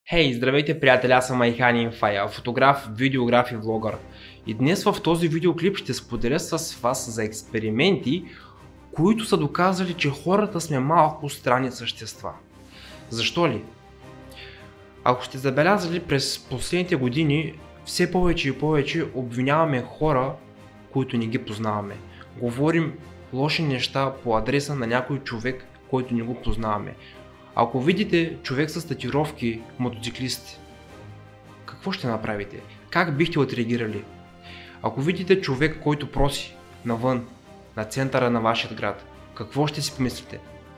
Хей, здравейте приятели, аз съм Айхан Инфай, фотограф, видеограф и влогър. И днес в този видеоклип ще споделя с вас за експерименти, които са доказали, че хората сме малко странни същества. Защо ли? Ако сте забелязали, през последните години все повече и повече обвиняваме хора, които не ги познаваме. Говорим лоши неща по адреса на някой човек, който не го познаваме. Ако видите човек с татуировки, мотоциклист, какво ще направите? Как бихте отреагирали? Ако видите човек, който проси навън, на центъра на вашия град, какво ще си помислите?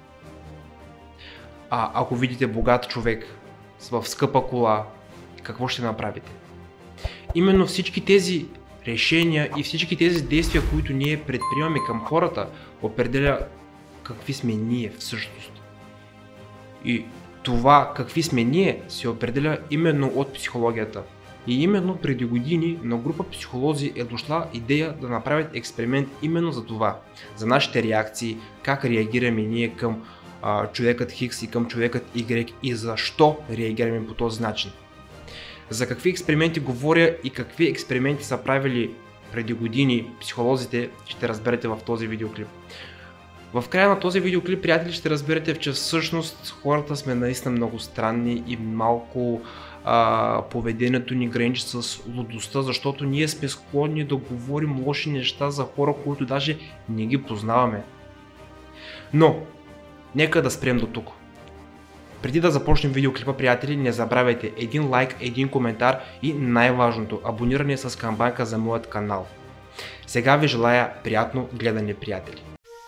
Ако видите богат човек в скъпа кола, какво ще направите? Именно всички тези решения и всички тези действия, които ние предприемаме към хората, определя какви сме ние всъщност. И това какви сме ние се определя именно от психологията. И именно преди години на група психолози е дошла идея да направят експеримент именно за това. За нашите реакции, как реагираме ние към човекът Хикс и към човекът Y и защо реагираме по този начин. За какви експерименти говоря и какви експерименти са правили преди години психолозите, ще разберете в този видеоклип. В края на този видеоклип, приятели, ще разберете, че всъщност хората сме наистина много странни и малко поведението ни граничи с лудостта, защото ние сме склонни да говорим лоши неща за хора, които даже не ги познаваме. Но, нека да спрем до тук. Преди да започнем видеоклипа, приятели, не забравяйте един лайк, един коментар и най-важното, абониране с камбанка за моят канал. Сега ви желая приятно гледане, приятели.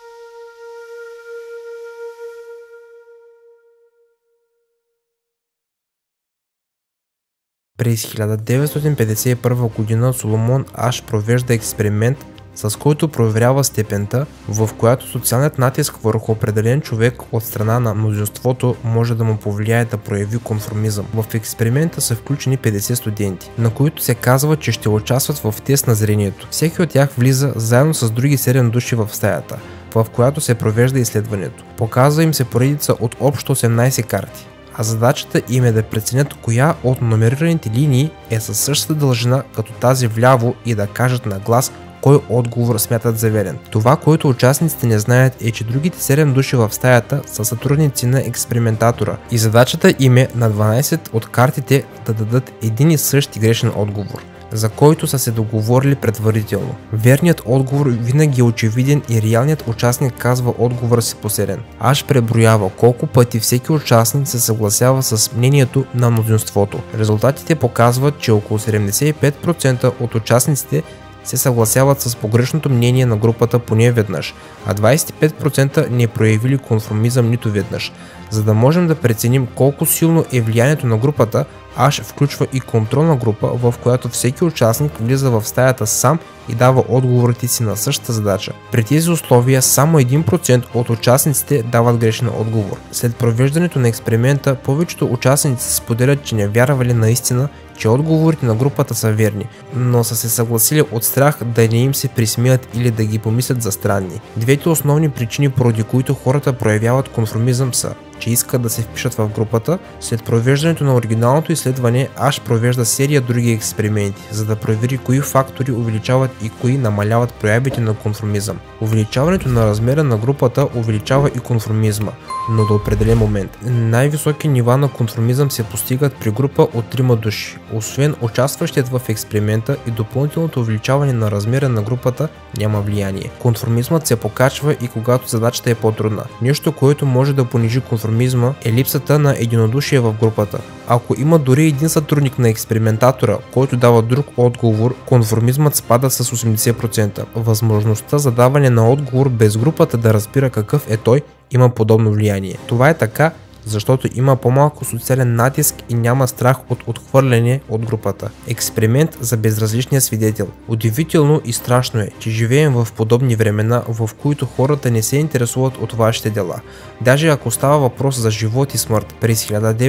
През 1951 година Соломон Аш провежда експеримент, с който проверява степента, в която социалният натиск върху определен човек от страна на мнозинството може да му повлияе да прояви конформизъм. В експеримента са включени 50 студенти, на които се казва, че ще участват в тест на зрението. Всеки от тях влиза заедно с други 7 души в стаята, в която се провежда изследването. Показва им се поредица от общо 18 карти. А задачата им е да преценят коя от номерираните линии е със същата дължина като тази вляво и да кажат на глас кой отговор смятат за верен. Това, което участниците не знаят, е, че другите 7 души в стаята са сътрудници на експериментатора и задачата им е на 12 от картите да дадат един и същи грешен отговор, за който са се договорили предварително. Верният отговор винаги е очевиден и реалният участник казва отговора си последен. Аш преброява колко пъти всеки участник се съгласява с мнението на мнозинството. Резултатите показват, че около 75% от участниците се съгласяват с погрешното мнение на групата поне веднъж, а 25% не проявили конформизъм нито веднъж. За да можем да преценим колко силно е влиянието на групата, Аш включва и контролна група, в която всеки участник влиза в стаята сам и дава отговорите си на същата задача. При тези условия само 1% от участниците дават грешен отговор. След провеждането на експеримента, повечето участници споделят, че не вярвали наистина, че отговорите на групата са верни, но са се съгласили от страх да не им се присмеят или да ги помислят за странни. Двете основни причини, поради които хората проявяват конформизъм, са, че искат да се впишат в групата. След провеждането на оригиналното изследване, Аш провежда серия други експерименти, за да провери кои фактори увеличават и кои намаляват проявите на конформизъм. Увеличаването на размера на групата увеличава и конформизма, но до определен момент. Най-високи нива на конформизъм се постигат при група от 3 души. Освен участващият в експеримента и допълнителното увеличаване на размера на групата няма влияние. Конформизмът се покачва и когато задачата е по-трудна. Нещо, което може да понижи конформизма, е липсата на единодушие в групата. Ако има дори един сътрудник на експериментатора, който дава друг отговор, конформизмът спада с 80%. Възможността за даване на отговор без групата да разбира какъв е той има подобно влияние. Това е така, защото има по-малко социален натиск и няма страх от отхвърляне от групата. Експеримент за безразличния свидетел. Удивително и страшно е, че живеем в подобни времена, в които хората не се интересуват от вашите дела. Даже ако става въпрос за живот и смърт. През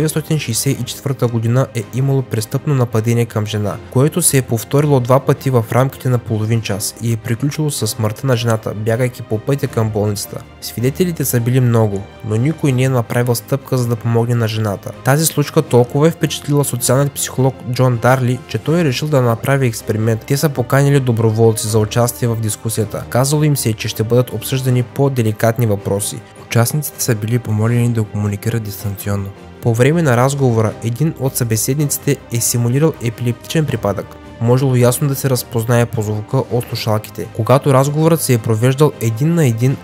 1964 година е имало престъпно нападение към жена, което се е повторило 2 пъти в рамките на половин час и е приключило със смъртта на жената, бягайки по пътя към болницата. Свидетелите са били много, но никой не е направил стъпка почерпка, за да помогне на жената. Тази случка толкова е впечатлила социалният психолог Джон Дарли, че той е решил да направи експеримент. Те са поканили доброволци за участие в дискусията. Казало им се, че ще бъдат обсъждани по-деликатни въпроси. Участниците са били помолени да комуникират дистанционно. По време на разговора един от събеседниците е симулирал епилептичен припадък. Можело ясно да се разпознае по звука от слушалките. Когато разговорът се е провеждал един на един,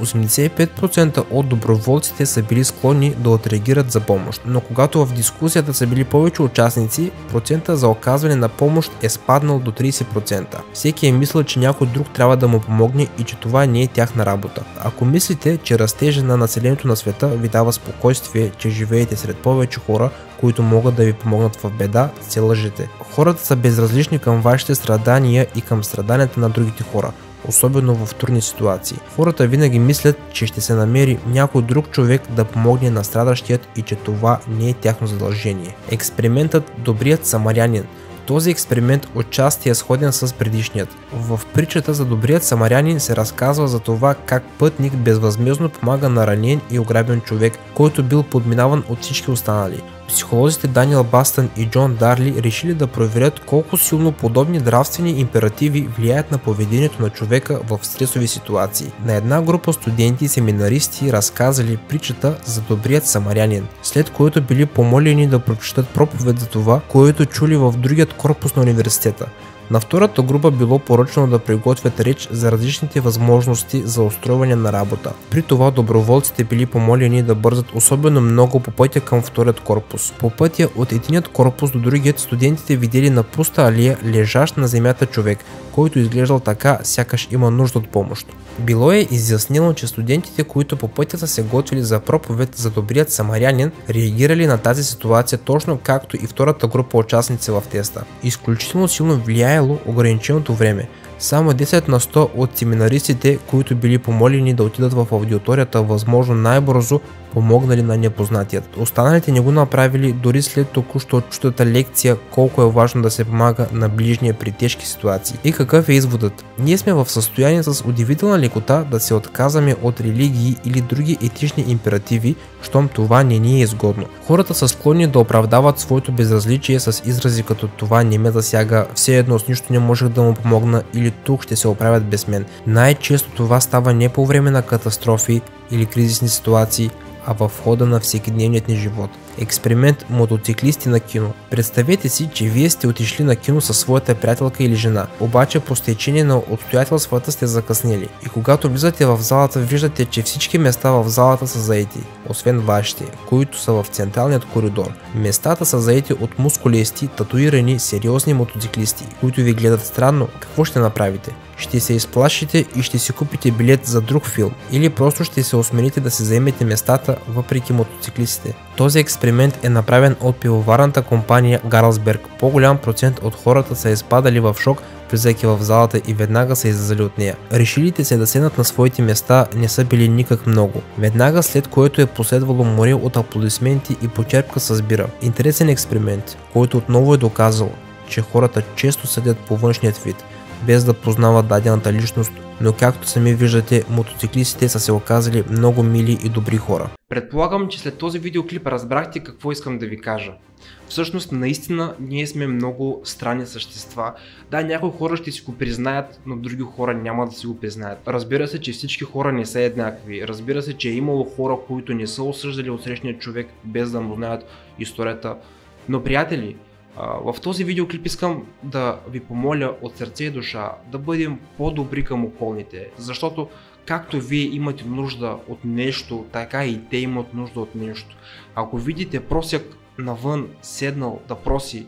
85% от доброволците са били склонни да отреагират за помощ, но когато в дискусията са били повече участници, процента за оказване на помощ е спаднал до 30%. Всеки е мислил, че някой друг трябва да му помогне и че това не е тяхна работа. Ако мислите, че растежа на населението на света ви дава спокойствие, че живеете сред повече хора, които могат да ви помогнат в беда, се лъжете. Хората са безразлични към вашите страдания и към страданията на другите хора, особено в трудни ситуации. Хората винаги мислят, че ще се намери някой друг човек да помогне на страдащият и че това не е тяхно задължение. Експериментът Добрият самарянин. Този експеримент отчасти е сходен с предишният. В притчата за Добрият самарянин се разказва за това как пътник безвъзмездно помага на ранен и ограбен човек, който бил подминаван от всички останали. Психолозите Даниел Бастън и Джон Дарли решили да проверят колко силно подобни нравствени императиви влияят на поведението на човека в стресови ситуации. На една група студенти и семинаристи разказали притчата за Добрият самарянин, след което били помолени да прочитат проповед за това, което чули в другият корпус на университета. На втората група било поръчано да приготвят реч за различните възможности за устройване на работа. При това доброволците били помолени да бързат особено много по пътя към вторият корпус. По пътя от единият корпус до другият студентите видели на пуста алия лежащ на земята човек, който изглеждал така, сякаш има нужда от помощ. Било е изяснено, че студентите, които по пътя са се готвили за проповед за Добрият самарянин, реагирали на тази ситуация точно както и втората група участници в теста. Изключително силно влияело ограниченото време. Само 10 на 100 от семинаристите, които били помолени да отидат в аудиторията възможно най-бързо, помогнали на непознатият. Останалите не го направили дори след току-що чутата лекция колко е важно да се помага на ближния при тежки ситуации. И какъв е изводът? Ние сме в състояние с удивителна лекота да се отказваме от религии или други етични императиви, щом това не ни е изгодно. Хората са склонни да оправдават своето безразличие с изрази като това не ме засяга, все едно с нищо не можех да му помогна или тук ще се оправят без мен. Най-често това става не по време на катастрофи или кризисни ситуации, а в хода на всекидневният ни живот. Експеримент мотоциклисти на кино. Представете си, че вие сте отишли на кино със своята приятелка или жена, обаче по стечение на обстоятелствата сте закъснели. И когато влизате в залата, виждате, че всички места в залата са заети, освен вашите, които са в централният коридор. Местата са заети от мускулисти, татуирани, сериозни мотоциклисти, които ви гледат странно. Какво ще направите? Ще се изплашите и ще си купите билет за друг филм, или просто ще се осмелите да се заемете местата въпреки мотоциклистите. Този експеримент е направен от пивоварната компания Гарлсберг. По-голям процент от хората са изпадали в шок, влизайки в залата и веднага са излизали от нея. Решилите се да седнат на своите места не са били никак много. Веднага след което е последвало море от аплодисменти и почерпка с бира. Интересен експеримент, който отново е доказал, че хората често съдят по външният вид, без да познават дадената личност, но както сами виждате, мотоциклистите са се оказали много мили и добри хора. Предполагам, че след този видеоклип разбрахте какво искам да ви кажа. Всъщност, наистина, ние сме много странни същества. Да, някои хора ще си го признаят, но други хора няма да си го признаят. Разбира се, че всички хора не са еднакви. Разбира се, че е имало хора, които не са осъждали отсрещния човек, без да му знаят историята. Но, приятели, в този видеоклип искам да ви помоля от сърце и душа да бъдем по-добри към околните, защото както вие имате нужда от нещо, така и те имат нужда от нещо. Ако видите просяк навън седнал да проси,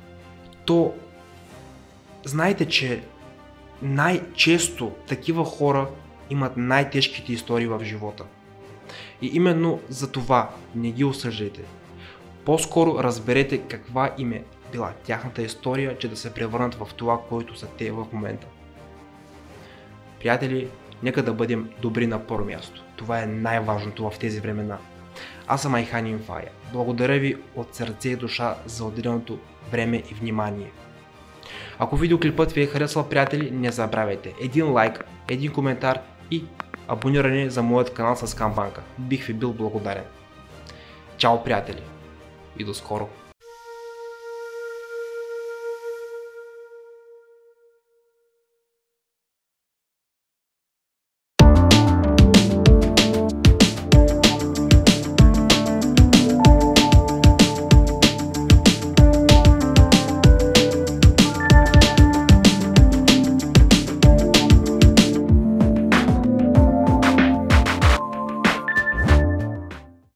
то знайте, че най-често такива хора имат най-тежките истории в живота. И именно за това не ги осъждайте. По-скоро разберете каква им е била тяхната история, че да се превърнат в това, което са те в момента. Приятели, нека да бъдем добри на първо място. Това е най-важното в тези времена. Аз съм Айхан Инфая. Благодаря ви от сърце и душа за отделеното време и внимание. Ако видеоклипът ви е харесал, приятели, не забравяйте един лайк, един коментар и абониране за моят канал с камбанка. Бих ви бил благодарен. Чао, приятели! И до скоро!